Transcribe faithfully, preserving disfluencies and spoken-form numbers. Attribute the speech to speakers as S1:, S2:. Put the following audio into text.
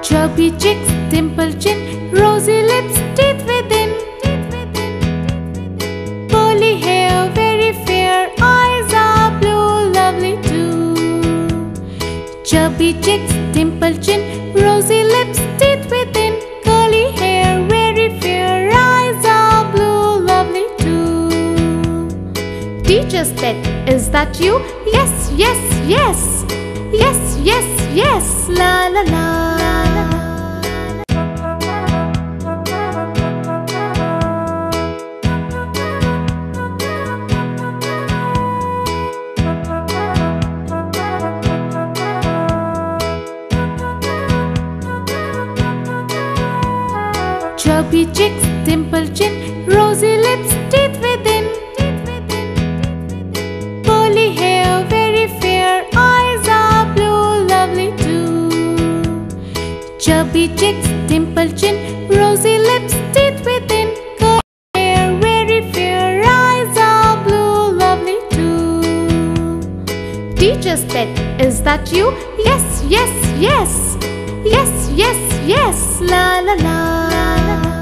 S1: Chubby cheeks, dimple chin, rosy lips, teeth within. Curly hair, very fair, eyes are blue, lovely too. Chubby cheeks, dimple chin, rosy lips, teeth within. Curly hair, very fair, eyes are blue, lovely too. Teacher's pet, is that you? Yes, yes, yes. Yes, yes, yes, la la la. Chubby cheeks, dimple chin, rosy lips, teeth within. Curly hair, very fair, eyes are blue, lovely too. Chubby cheeks, dimple chin, rosy lips, teeth within. Curly hair, very fair, eyes are blue, lovely too. Teacher's pet, is that you? Yes, yes, yes. Yes, yes, yes, la la la.